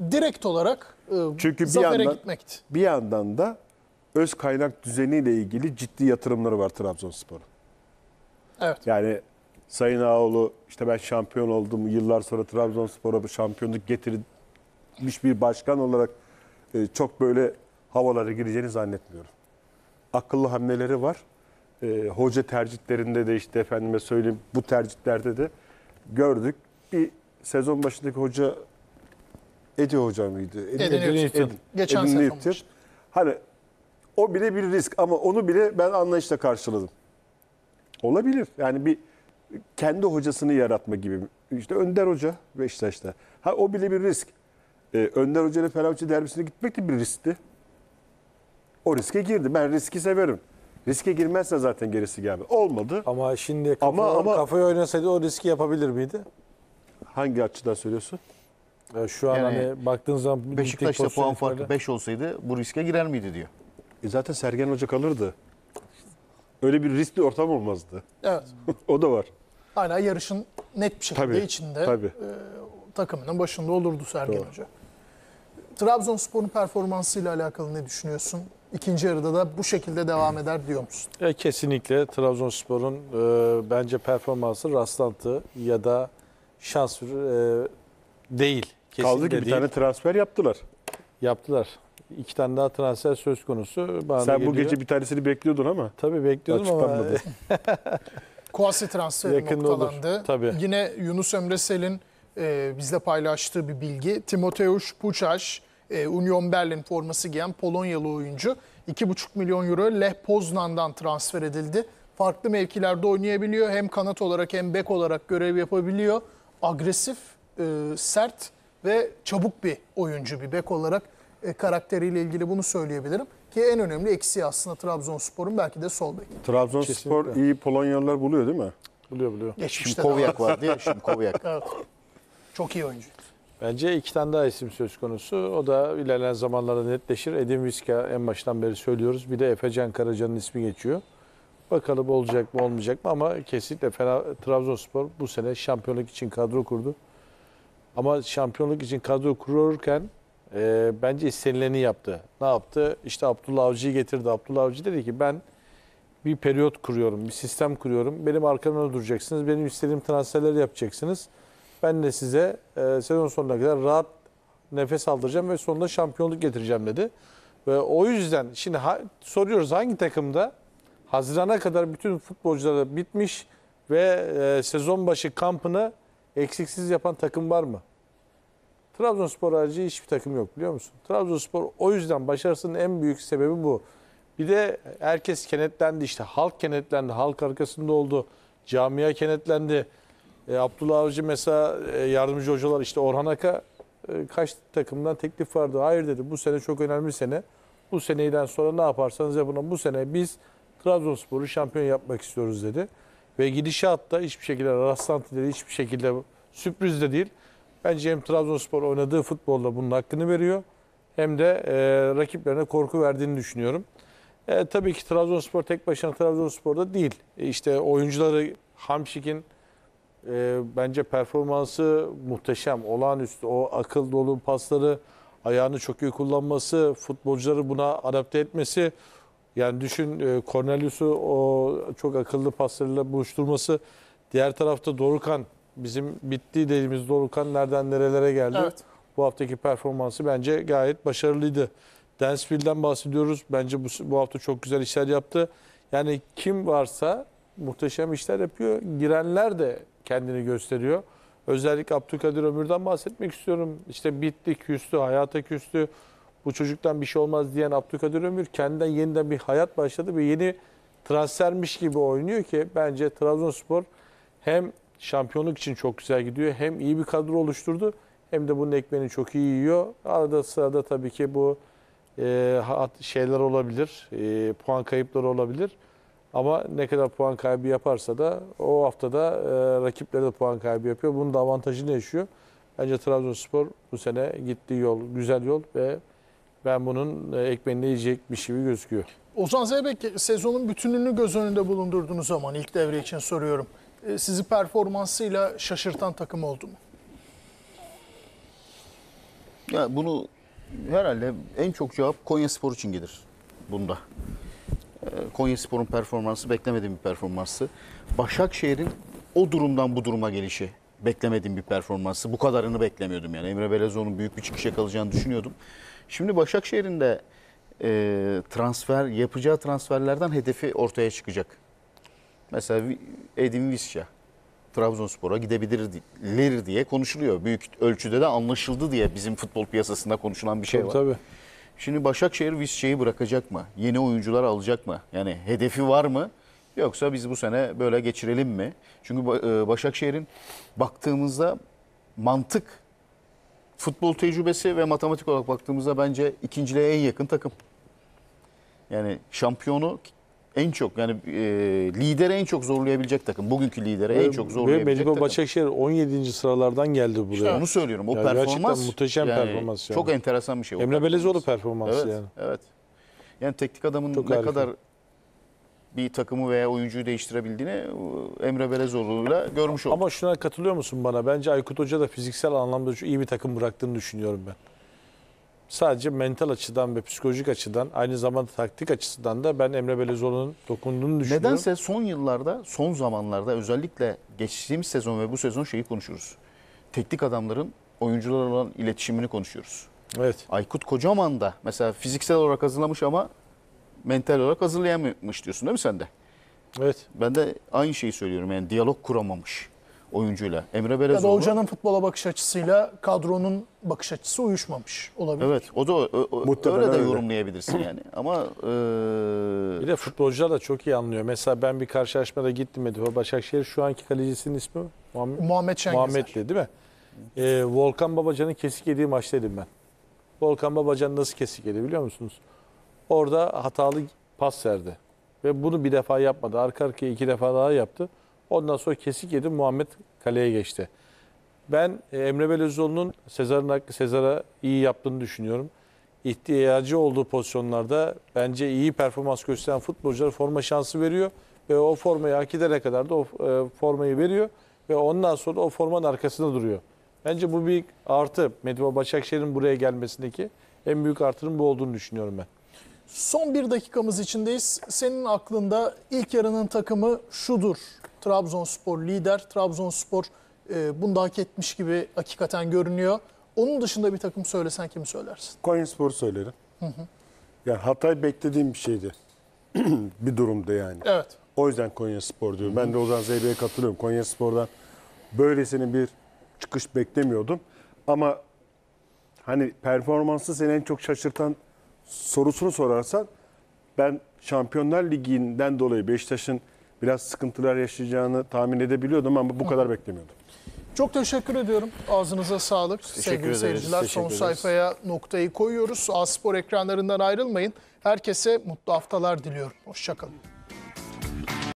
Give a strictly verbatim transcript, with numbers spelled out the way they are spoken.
direkt olarak e, Çünkü bir zafere yandan, gitmekti. bir yandan da öz kaynak düzeniyle ilgili ciddi yatırımları var Trabzonspor'un. Evet. Yani Sayın Ağoğlu işte ben şampiyon oldum, yıllar sonra Trabzonspor'a bir şampiyonluk getirmiş bir başkan olarak e, çok böyle havalara gireceğini zannetmiyorum. Akıllı hamleleri var. E, hoca tercihlerinde de işte efendime söyleyeyim bu tercihlerde de gördük. Bir sezon başındaki hoca Edi Hoca mıydı? Edin Newton. Edin, Geçen Edin sezon Newton. işte. Hani o bile bir risk ama onu bile ben anlayışla karşıladım. Olabilir. Yani bir kendi hocasını yaratma gibi. İşte Önder Hoca Beşiktaş'ta. Ha o bile bir risk. Ee, Önder Hoca ile Fenerbahçe derbisine gitmek de bir riskti. O riske girdi. Ben riski severim. Riske girmezse zaten gerisi gelmez. Olmadı. Ama şimdi kafa, Ama- ama- kafaya oynasaydı o riski yapabilir miydi? Hangi açıdan söylüyorsun? Ya şu an Yani hani baktığın zaman Beşiktaş'ta lig puan pozisyonu farkı itibariyle- beş olsaydı bu riske girer miydi diyor. E zaten Sergen Hoca kalırdı. Öyle bir riskli ortam olmazdı. Evet. O da var. Hala yarışın net bir şekilde Tabii, içinde tabii. e, takımının başında olurdu Sergen Doğru. Hoca. Trabzonspor'un performansıyla alakalı ne düşünüyorsun? İkinci yarıda da bu şekilde devam eder diyor musun? Ya kesinlikle Trabzonspor'un e, bence performansı rastlantı ya da şans e, değil. Kesinlikle Kaldı ki bir değil. tane transfer yaptılar. Yaptılar. İki tane daha transfer söz konusu. Bana da Sen bu geliyor. gece bir tanesini bekliyordun ama Tabii bekliyordum ama açıklanmadı. Kouassi transferi Yakında olur, noktalandı. tabii. Yine Yunus Emre Sel'in e, bizle paylaştığı bir bilgi. Timoteusz Puchaş, e, Union Berlin forması giyen Polonyalı oyuncu. iki buçuk milyon euro Lech Poznan'dan transfer edildi. Farklı mevkilerde oynayabiliyor. Hem kanat olarak hem bek olarak görev yapabiliyor. Agresif, e, sert ve çabuk bir oyuncu bir bek olarak. E, karakteriyle ilgili bunu söyleyebilirim. Ki en önemli eksiği aslında Trabzonspor'un belki de sol bek. Trabzonspor Kesinlikle. iyi Polonyalılar buluyor değil mi? buluyor buluyor. Geçmişte de var. Şimkovyak vardı ya, Şimkovyak. Evet. Çok iyi oyuncu. Bence iki tane daha isim söz konusu. O da ilerleyen zamanlarda netleşir. Edin Viska en baştan beri söylüyoruz. Bir de Efecan Karaca'nın ismi geçiyor. Bakalım olacak mı olmayacak mı ama kesinlikle Fener, Trabzonspor bu sene şampiyonluk için kadro kurdu. Ama şampiyonluk için kadro kururken e, bence istenileni yaptı. Ne yaptı? İşte Abdullah Avcı'yı getirdi. Abdullah Avcı dedi ki ben bir periyot kuruyorum, bir sistem kuruyorum. Benim arkamda duracaksınız. Benim istediğim transferleri yapacaksınız. Ben de size e, sezon sonuna kadar rahat nefes aldıracağım ve sonunda şampiyonluk getireceğim dedi. Ve o yüzden şimdi ha, soruyoruz hangi takımda Haziran'a kadar bütün futbolcuları bitmiş ve e, sezon başı kampını eksiksiz yapan takım var mı? Trabzonspor harici hiçbir takım yok biliyor musun? Trabzonspor o yüzden başarısının en büyük sebebi bu. Bir de herkes kenetlendi işte. Halk kenetlendi. Halk arkasında oldu. Camia kenetlendi. E, Abdullah Avcı mesela e, yardımcı hocalar işte Orhan Aka e, kaç takımdan teklif vardı. Hayır dedi bu sene çok önemli sene. Bu seneden sonra ne yaparsanız yapın. Bu sene biz Trabzonspor'u şampiyon yapmak istiyoruz dedi. Ve gidişatta hiçbir şekilde rastlantı değil, hiçbir şekilde sürpriz de değil. Bence hem Trabzonspor oynadığı futbolla bunun hakkını veriyor. Hem de e, rakiplerine korku verdiğini düşünüyorum. E, tabii ki Trabzonspor tek başına Trabzonspor'da değil. E, işte oyuncuları Hamşik'in e, bence performansı muhteşem, olağanüstü. O akıl dolu pasları, ayağını çok iyi kullanması, futbolcuları buna adapte etmesi. Yani düşün e, Cornelius'u o çok akıllı paslarıyla buluşturması. Diğer tarafta Dorukhan, bizim bitti dediğimiz Dorukhan nereden nerelere geldi. Evet. Bu haftaki performansı bence gayet başarılıydı. Dansville'den bahsediyoruz. Bence bu, bu hafta çok güzel işler yaptı. Yani kim varsa muhteşem işler yapıyor. Girenler de kendini gösteriyor. Özellikle Abdülkadir Ömür'den bahsetmek istiyorum. İşte bitti, küstü, hayata küstü. Bu çocuktan bir şey olmaz diyen Abdülkadir Ömür kendinden yeniden bir hayat başladı ve yeni transfermiş gibi oynuyor ki bence Trabzonspor hem şampiyonluk için çok güzel gidiyor hem iyi bir kadro oluşturdu hem de bunun ekmeğini çok iyi yiyor. Arada sırada tabii ki bu e, şeyler olabilir, e, puan kayıpları olabilir. Ama ne kadar puan kaybı yaparsa da o haftada e, rakipleri de puan kaybı yapıyor. Bunun da avantajını yaşıyor. Bence Trabzonspor bu sene gittiği yol güzel yol ve ben bunun e, ekmeğini yiyecek bir şey gözüküyor. Ozan Zeybek sezonun bütününü göz önünde bulundurduğunuz zaman ilk devre için soruyorum. E, sizi performansıyla şaşırtan takım oldu mu? Ya bunu herhalde en çok cevap Konyaspor için gelir bunda. Ee, Konyaspor'un performansı beklemediğim bir performansı. Başakşehir'in o durumdan bu duruma gelişi beklemediğim bir performansı. Bu kadarını beklemiyordum yani. Emre Belezoğlu'nun büyük bir çıkış yakalayacağını düşünüyordum. Şimdi Başakşehir'in de e, transfer yapacağı transferlerden hedefi ortaya çıkacak. Mesela Edin Visca Trabzonspor'a gidebilir diye konuşuluyor. Büyük ölçüde de anlaşıldı diye bizim futbol piyasasında konuşulan bir şey Tabii, var. tabii. Şimdi Başakşehir Visca'yı bırakacak mı? Yeni oyuncular alacak mı? Yani hedefi var mı? Yoksa biz bu sene böyle geçirelim mi? Çünkü Başakşehir'in baktığımızda mantık, futbol tecrübesi ve matematik olarak baktığımızda bence ikinciliğe en yakın takım. Yani şampiyonu en çok yani e, lideri en çok zorlayabilecek takım. Bugünkü lideri en çok Ve zorlayabilecek Medipol takım. Başakşehir on yedinci sıralardan geldi buraya. İşte onu söylüyorum. O Ya performans gerçekten muhteşem performans yani. Çok enteresan bir şey. o Emre performans. Belezoğlu performansı Evet, yani. evet. Yani teknik adamın Çok ne harika. kadar bir takımı veya oyuncuyu değiştirebildiğini Emre Belezoğlu'yla görmüş olduk. Ama şuna katılıyor musun bana? Bence Aykut Hoca da fiziksel anlamda çok iyi bir takım bıraktığını düşünüyorum ben. Sadece mental açıdan ve psikolojik açıdan aynı zamanda taktik açısından da ben Emre Belezoğlu'nun dokunduğunu düşünüyorum. Nedense son yıllarda, son zamanlarda özellikle geçtiğimiz sezon ve bu sezon şeyi konuşuyoruz. Teknik adamların oyuncularla olan iletişimini konuşuyoruz. Evet. Aykut Kocaman da mesela fiziksel olarak hazırlamış ama mental olarak hazırlayamamış diyorsun değil mi sen de? Evet. Ben de aynı şeyi söylüyorum yani diyalog kuramamış oyuncuyla. Emre Ya da Belezoğlu. hocanın futbola bakış açısıyla kadronun bakış açısı uyuşmamış olabilir. Evet o da o- o- Muhtemelen öyle de öyle. yorumlayabilirsin yani. Ama e, Bir de futbolcular da çok iyi anlıyor. Mesela ben bir karşılaşmada gittim Medipol Başakşehir. Şu anki kalecisinin ismi Muhammed, Muhammed Şengezer. Muhammed'di değil mi? Ee, Volkan Babacan'ın kesik yediği maçtaydım ben. Volkan Babacan nasıl kesik yedi biliyor musunuz? Orada hatalı pas verdi. Ve bunu bir defa yapmadı. Arka arkaya iki defa daha yaptı. Ondan sonra kesik yedi. Muhammed kaleye geçti. Ben e, Emre Belezoğlu'nun Sezar'ın Sezar'a iyi yaptığını düşünüyorum. İhtiyacı olduğu pozisyonlarda bence iyi performans gösteren futbolculara forma şansı veriyor. Ve o formayı hak edene kadar da o e, formayı veriyor. Ve ondan sonra o formanın arkasında duruyor. Bence bu bir artı. Medipol Başakşehir'in buraya gelmesindeki en büyük artının bu olduğunu düşünüyorum ben. Son bir dakikamız içindeyiz. Senin aklında ilk yarının takımı şudur. Trabzonspor lider. Trabzonspor e, bunu da hak etmiş gibi hakikaten görünüyor. Onun dışında bir takım söylesen kimi söylersin? Konyaspor söylerim. Yani Hatay beklediğim bir şeydi. Bir durumda yani. Evet. O yüzden Konyaspor diyorum. Ben de Ozan Zeybe'ye katılıyorum. Konyaspor'dan böylesine bir çıkış beklemiyordum. Ama hani performansı seni en çok şaşırtan sorusunu sorarsan ben Şampiyonlar Ligi'nden dolayı Beşiktaş'ın biraz sıkıntılar yaşayacağını tahmin edebiliyordum ama bu kadar beklemiyordum. Çok teşekkür ediyorum. Ağzınıza sağlık. Sevgili ederiz. seyirciler, Teşekkür son ederiz. sayfaya noktayı koyuyoruz. A Spor ekranlarından ayrılmayın. Herkese mutlu haftalar diliyorum. Hoşça kalın.